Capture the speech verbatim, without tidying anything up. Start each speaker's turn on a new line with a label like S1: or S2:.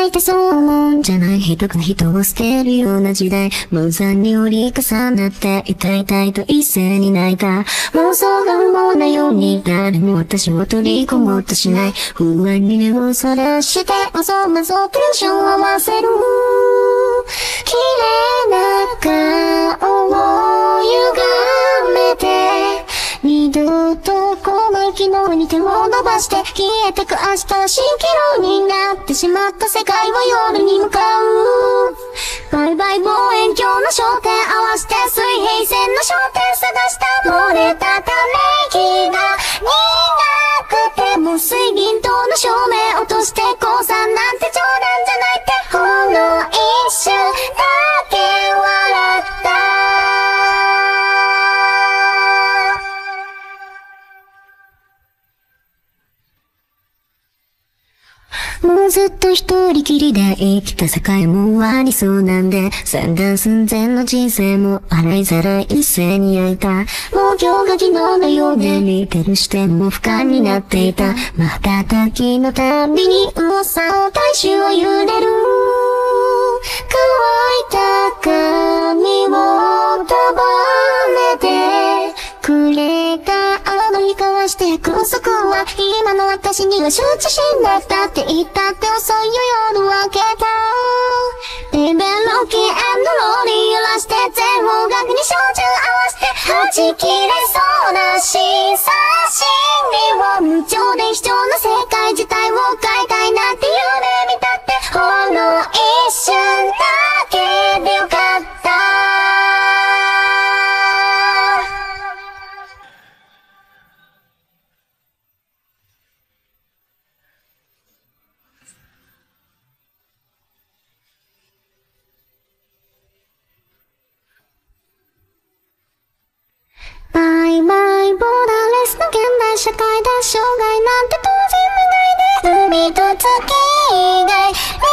S1: 大体そう思うんじゃない。人が人を捨てるような時代、無残に折り重なって痛い痛いと一斉に泣いた。妄想が不毛なように誰も私を取り込もうとしない。不安に目をそらしておそまぞテンションを合わせる。綺麗な顔を歪めて二度と来ない昨日に手を伸ばして消えてく明日は蜃気楼になってしまった世界は夜に向かう。バイバイ望遠鏡の焦点合わせて水平線の焦点探した漏れたため息が苦くても水銀灯の照明落として降参なんて冗談じゃないってほんの一瞬だけ笑った。もうずっと一人きりで生きた世界も終わりそうなんで、散々寸前の人生も洗いざらい一斉に焼いた。もう今日が昨日のようで見てる視点も不可になっていた。瞬きのたびに噂を大衆は揺れる。乾いた髪を束ねてくれたあの日交わして約束は今の私には羞恥心だったって言ったって遅いよ夜明けた。レベルロッキー&ローリー揺らして全方角に照準合わせて弾きれそうなしさ心理を無情で卑怯な世界自体を変えたいなんて夢見たってほんの一瞬だけでよかった。バイバイボーダーレスの現代社会だ。障害なんて当然見ないで海と月以外